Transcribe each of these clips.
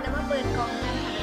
จะมาเปิดกล่องกันค่ะ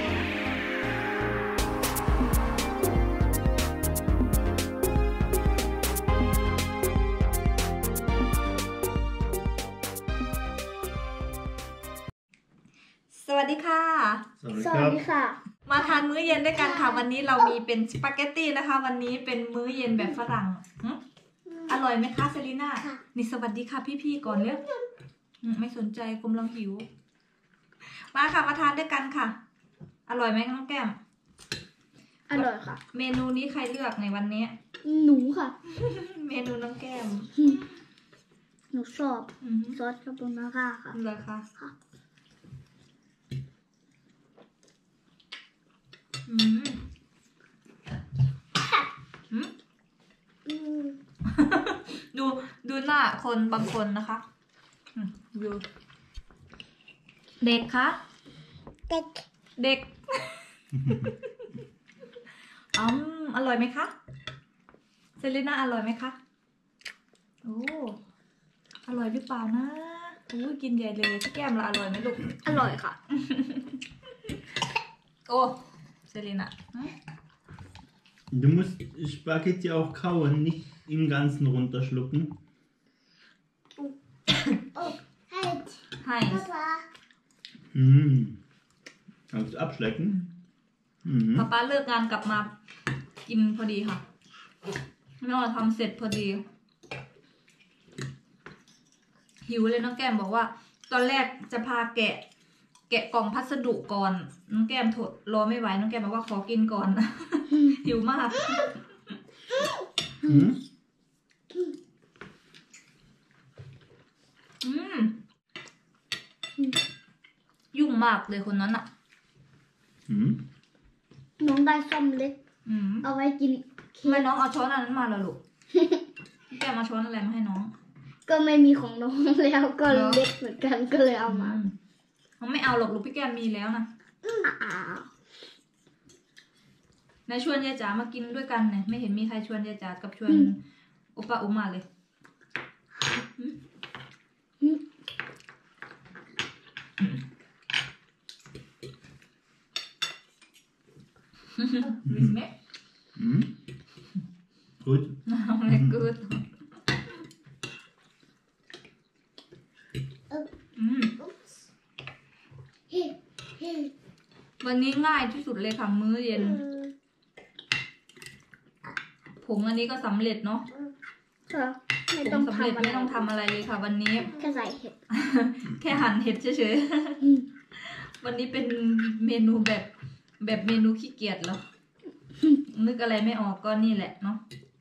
สวัสดีค่ะสวัสดีค่ะมาทานมื้อเย็นด้วยกันค่ะวันนี้เรามีเป็นสปาเกตตี้นะคะวันนี้เป็นมื้อเย็นแบบฝรั่งอร่อยไหมคะเซรีน่านี่สวัสดีค่ะพี่ๆก่อนเร็วไม่สนใจกำลังหิวมาค่ะมาทานด้วยกันค่ะอร่อยไหมน้องแก้มอร่อยค่ะเมนูนี้ใครเลือกในวันนี้หนูค่ะเมนูน้องแก้มหนูชอบซอสคาโบนาร่าค่ะเหรอคะดูหน้าคนบางคนนะคะดูเด็กคะเด็กอร่อยไหมคะเซรีน่าอร่อยไหมคะโอ้อร่อยหรือเปล่านะกินใหญ่เลยพี่แก้มละอร่อยไหมลูกอร่อยค่ะโอ้เซรีน่า Du musst Spaghetti auch kauen, nicht im Ganzen runterschlucken. Halt. Papa. Kannst du abschlecken? ป๊าป๊าเลิกงานกลับมากินพอดีค่ะแม่เราทำเสร็จพอดีหิวเลยน้องแก้มบอกว่าตอนแรกจะพาแกะกล่องพัสดุก่อนน้องแก้มรอไม่ไหวน้องแก้มบอกว่าขอกินก่อนหิวมากยุ่งมากเลยคนนั้นอ่ะน้องได้ส้มเล็กเอาไว้กินทำไมน้องเอาช้อนอันนั้นมาล่ะลูกแก้มมาช้อนอะไรมาให้น้องก็ไม่มีของน้องแล้วก็เล็กเหมือนกันก็เลยเอามาน้องไม่เอาหรอกลูกพี่แก้มมีแล้วนะนายชวนยายจ๋ามากินด้วยกันเนี่ยไม่เห็นมีใครชวนยายจ๋ากับชวนโอป้าอุมาเลยวิสเมะ Gut ไม่กูดวันนี้ง่ายที่สุดเลยค่ะมื้อเย็นผงอันนี้ก็สำเร็จเนาะไม่ต้องทำไม่ต้องทำอะไรเลยค่ะวันนี้แค่ใส่เห็ดแค่หั่นเห็ดเฉยๆวันนี้เป็นเมนูแบบเมนูขี้เกียจเหรอนึกอะไรไม่ออกก็นี่แหละเนาะ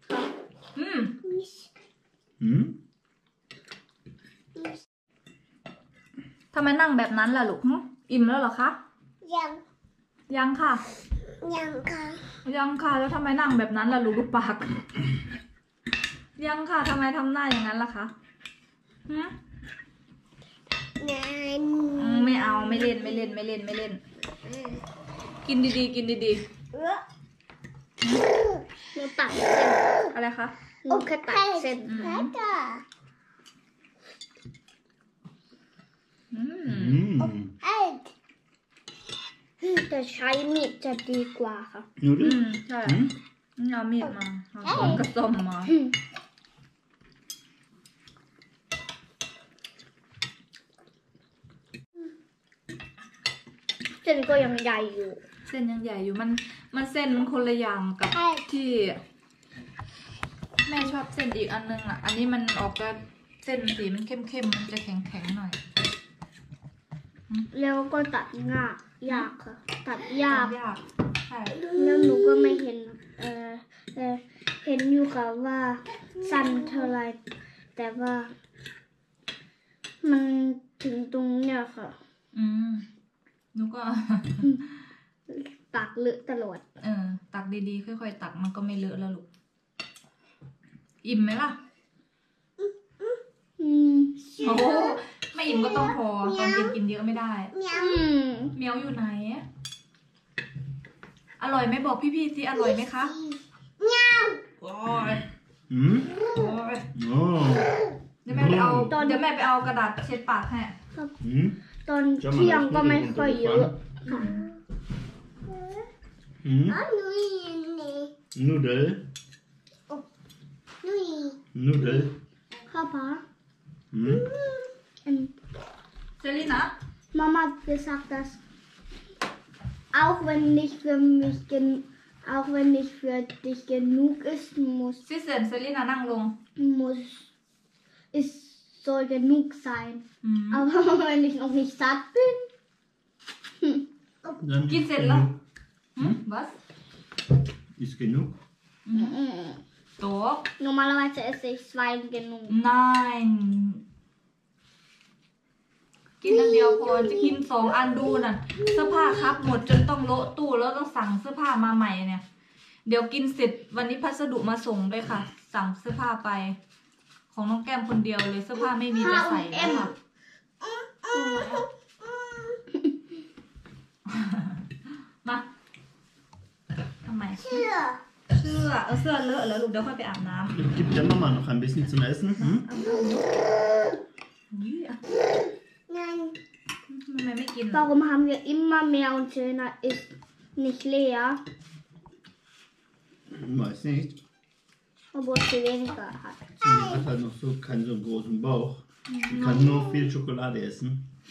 ทำไมนั่งแบบนั้นล่ะลูกอิ่มแล้วเหรอคะยังค่ะยังค่ะแล้วทำไมนั่งแบบนั้นล่ะลูกดูปากยังค่ะทำไมทำหน้าอย่างนั้นล่ะคะไม่เอาไม่เล่นกินดีๆกินดีหนูตัดเส้นอะไรคะหนูแค่ตัดเส้นแต่ใช้มีดจะดีกว่าค่ะใช่เอามีดมาเอากระส้มมาเส้นก็ยังใหญ่อยู่เส้นยังใหญ่อยู่มันเส้นมันคนละอย่างกับที่แม่ชอบเส้นอีกอันนึงอ่ะอันนี้มันออกก็เส้นสีมันเข้มมันจะแข็งหน่อยแล้วก็ตัดยากค่ะตัดยากใช่แล้วหนูก็ไม่เห็นเห็นอยู่ค่ะว่าสั้นเท่าไรแต่ว่ามันถึงตรงเนี้ยค่ะหนูก็ตักเลอะตลอดตักดีๆค่อยๆตักมันก็ไม่เลอะแล้วลูกอิ่มไหมล่ะโอ้ไม่อิ่มก็ต้องพอตอนเย็นกินเยอะไม่ได้เมียวอยู่ไหนอร่อยไหมบอกพี่ๆสิอร่อยไหมคะโอ้ยเดี๋ยวแม่ไปเอากระดาษเช็ดปากให้ตอนเที่ยงก็ไม่ค่อยเยอะค่ะ Hm? Nudel. Nudel. Papa, Hm? Selina Mama hat gesagt, dass auch wenn nicht für dich genug ist, ซิเซนเซลินานั่งลง es soll genug sein. Aber wenn ich noch nicht satt bin, Dann Geht's ist jetzt genug. Was? Ist genug? โต๊ะ normalerweise esse ich 2 genug. Nein กินอันเดียวพอจะกิน2 อันดูน่ะเสื้อผ้าครับหมดจนต้องโละตู้แล้วต้องสั่งเสื้อผ้ามาใหม่เนี่ย เดี๋ยวกินเสร็จวันนี้พัสดุมาส่งด้วยค่ะ สั่งเสื้อผ้าไป ของน้องแก้มคนเดียวเลยเสื้อผ้าไม่มีจะใส่แล้วค่ะ มาทำไมเสื้อเสื้อเลอะแล้วลูกเดี๋ยวค่อยไปอาบน้ำ Gibt der Mama noch ein bisschen zum Essen? Hm? ทำไมไม่กิน Warum haben wir immer mehr und Selena ist nicht leer, Weiß nicht. obwohl sie weniger hat? Sie hat halt noch so keinen so großen Bauch. Sie kann nur viel Schokolade essen.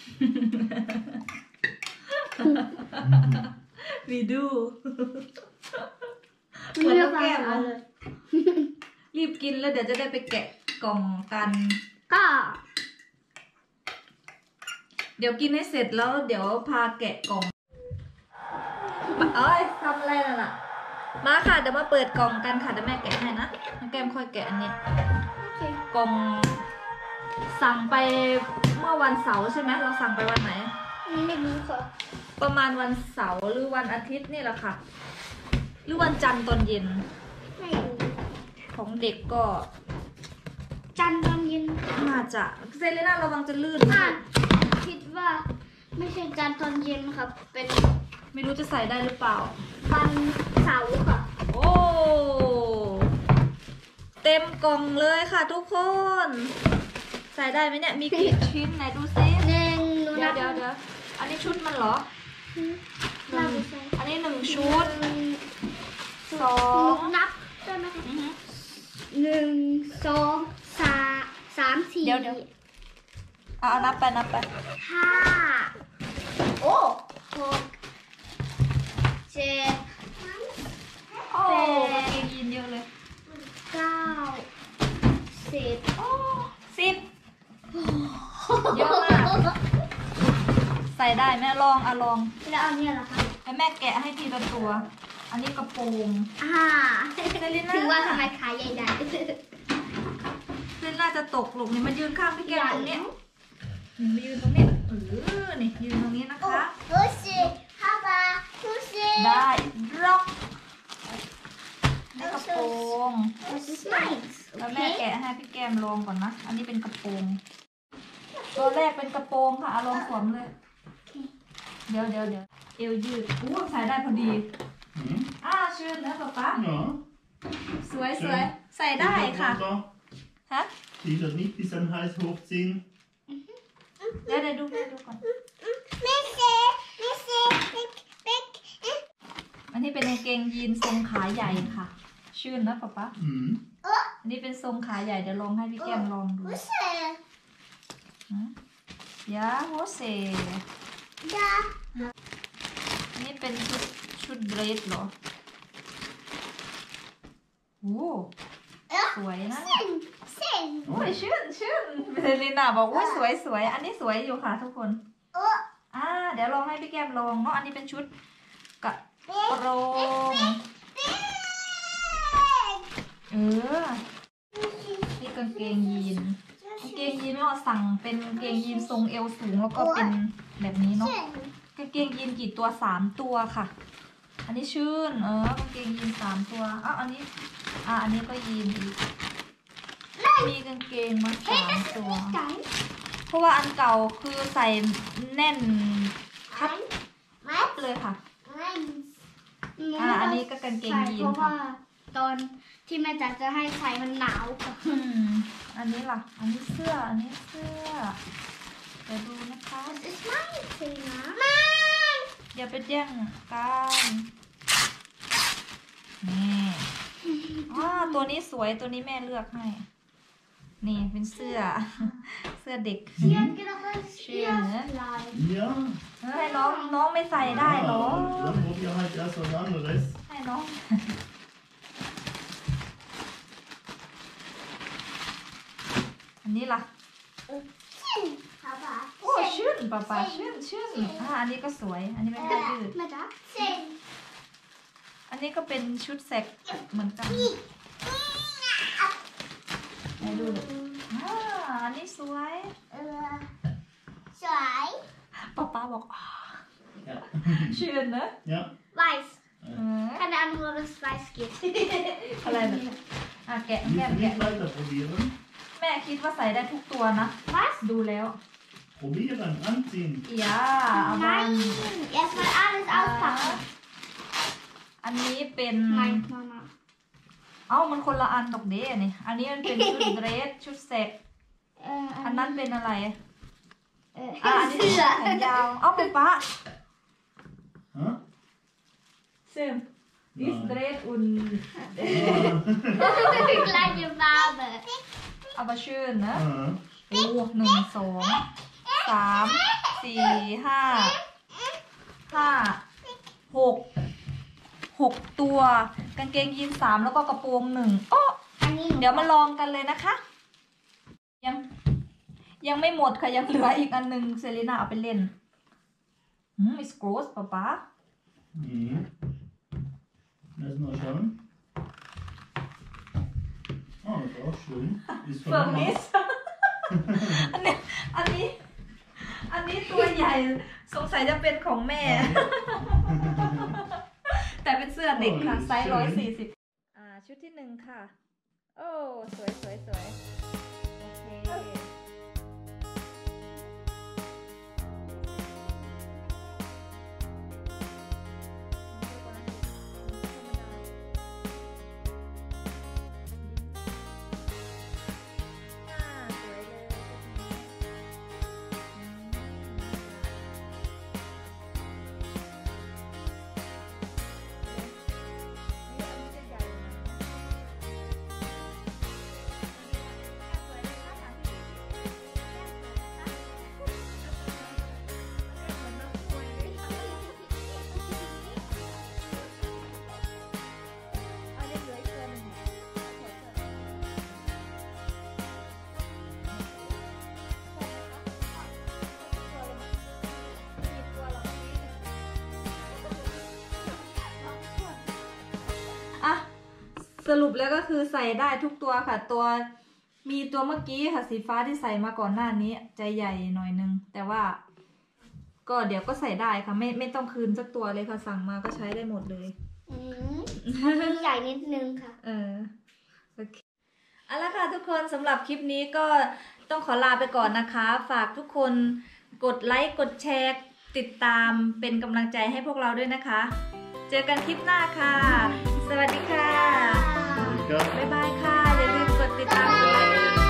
วีดู Wir waren alle. รีบกินแล้วเดี๋ยวจะได้ไปแกะกล่องกัน Ka. เดี๋ยวกินให้เสร็จแล้วเดี๋ยวพาแกะกล่องเอ้ยทำอะไรน่ะ มาค่ะเดี๋ยวมาเปิดกล่องกันค่ะเดี๋ยวแม่แกะให้นะน้องแก้มค่อยแกะอันนี้ Okay. กล่องสั่งไปเมื่อวันเสาร์ใช่ไหมเราสั่งไปวันไหนไม่รู้ค่ะประมาณวันเสาร์หรือวันอาทิตย์นี่แหละค่ะ หรือวันจันทร์ตอนเย็นไม่รู้ของเด็กก็จันทร์ตอนเย็นน่าจะเซเลน่าระวังจะลื่นคิดว่าไม่ใช่จันทร์ตอนเย็นครับ เป็นไม่รู้จะใส่ได้หรือเปล่าวันเสาร์ค่ะโอ้เต็มกล่องเลยค่ะทุกคน ใส่ได้ไหมเนี่ยมีกี่ชิ้นไหนดูซิหนึ่งหนูเดี๋นัยวบเดี๋ยวเดี๋ยวอันนี้ชุดมันเหรอนับอันนี้1 ชุดหนู 2 นับได้ไหมคะหนึ่งสองสามสี่เดี๋ยวเอานับไปห้าโอ้หกเจ็ดโอ้กางเกงยีนเยอะเลยเก้าสิบโอ้10เยอะมากใส่ได้แม่ลองลองแล้วอันนี้เหรอคะให้แม่แกะให้ทีละตัว อันนี้กระโปรงเซลิน่าถือว่าทำไมขายใหญ่ได้เส้นน่าจะตกลูกนี่มายืนข้างพี่แก้มตรงนี้นี่มายืนตรงนี้นี่ยืนตรงนี้นะคะดูสิพ่อบ้าดูสิได้ร็อกนี่กระโปรง แล้วแม่แกะให้พี่แก้มลองก่อนนะ อันนี้เป็นกระโปรง ตัวแรกเป็นกระโปรงค่ะเอาลองสวมเลย เดี๋ยวเอวยืดอู้ใส่ได้พอดี Hm? ชื่นนะป๊าป๊า Ja. สวยใส่ได้ค่ะ Runter. ฮะ Die das nicht bis an den Hals hochziehen. เดี๋ยวดูก่อน อันนี้เป็นกางเกงยีนทรงขาใหญ่ค่ะ ชื่นนะป๊าป๊า Hm. อันนี้เป็นทรงขาใหญ่เดี๋ยวลองให้พี่แก้มลองดูยาโฮเซอันนี้เป็นชุดเดรสเหรอโอ้สวยนะโอ้ยชื่นเบลลิน่าบอกว่าสวยอันนี้สวยอยู่ค่ะทุกคนเดี๋ยวลองให้พี่แก้มลองเนาะอันนี้เป็นชุดกระโปรงนี่กางเกงยีนไม่ว่าสั่งเป็นกางเกงยีนทรงเอวสูงแล้วก็เป็นแบบนี้เนาะกางเกงยีนกี่ตัว3 ตัวค่ะ อันนี้ชื่นกางเกงยีน3 ตัวอันนี้ก็ยีนอีกมีกางเกงมา3 ตัว เพราะว่าอันเก่าคือใส่แน่นคัดเลยค่ะอันนี้ก็กางเกงยีนเพราะค่ะว่าตอนที่แม่จ๋าจะให้ใส่มันหนาวค่ะอันนี้ล่ะ อันนี้เสื้อเดี๋ยวดูนะคะ Das ist mein Zimmer. อย่าไปแย่งกันนี่ตัวนี้สวยตัวนี้แม่เลือกให้นี่เป็นเสื้อ เสื้อเด็ก Sie hat gedacht, das ist Schön, ihr ne? Kleid. Ja. ให้น้องไม่ใส่ได้หรอ Dann probier halt erst was anderes. ให้น้อง อันนี้ล่ะ Papa. โอ้ชื่นป๊าป๊าชื่นอันนี้ก็สวย อันนี้เป็นผ้ายืด Mit da? 10. อันนี้ก็เป็นชุดแสกเหมือนกันไหนดูดิอันนี้สวย Zwei. ป๊าป๊าบอกอ๋อ Ja. ชื่นนะ Ja. Weiß. อืม Keine Ahnung, wo das weiß geht. อะไรเนี่ยแกะ Willst แกะ du แกะ nicht weiter probieren? แม่คิดว่าใส่ได้ทุกตัวนะ Was? ดูแล้ว Probieren, anziehen. อย่าเอาบ้าง Nein. Erstmal alles auspacken. อันนี้เป็น Nein, Mama. เอ้ามันคนละอันดอกเด้นี่อันนี้มันเป็นชุดเดรสชุดเซ็กอันนั้นเป็นอะไรอันนี้เป็นชุดแขนยาวเอ้าเป็นปะ Hä? เซิม this dress und Gleiche Farbe. aber schön นะ Aha. โอ้1 2 3 4 5 6 ตัวกางเกงยีน3แล้วก็กระโปรง1โอ้เดี๋ยวมาลองกันเลยนะคะ ยังไม่หมดค่ะยังเหลืออีกอันนึงเซรีน่าเอาไปเล่นit's gross ป๊าป๊า Mhm. Lass mal schauen. Oh, ist auch schön. Ist von Mama. อันนี้ตัวใหญ่สงสัยจะเป็นของแม่ แต่เป็นเสื้อเด็กค่ะไซส์140ชุดที่1ค่ะโอ้สวยโอเคสรุปแล้วก็คือใส่ได้ทุกตัวค่ะมีตัวเมื่อกี้ค่ะสีฟ้าที่ใส่มาก่อนหน้านี้ใจใหญ่หน่อยนึงแต่ว่าก็เดี๋ยวก็ใส่ได้ค่ะไม่ต้องคืนสักตัวเลยค่ะสั่งมาก็ใช้ได้หมดเลยใหญ่นิดนึงค่ะโอเคเอาละค่ะทุกคนสำหรับคลิปนี้ก็ต้องขอลาไปก่อนนะคะฝากทุกคนกดไลค์กดแชร์ติดตามเป็นกำลังใจให้พวกเราด้วยนะคะเจอกันคลิปหน้าค่ะสวัสดีค่ะบ๊ายบายค่ะอย่าลืมกดติดตามด้วย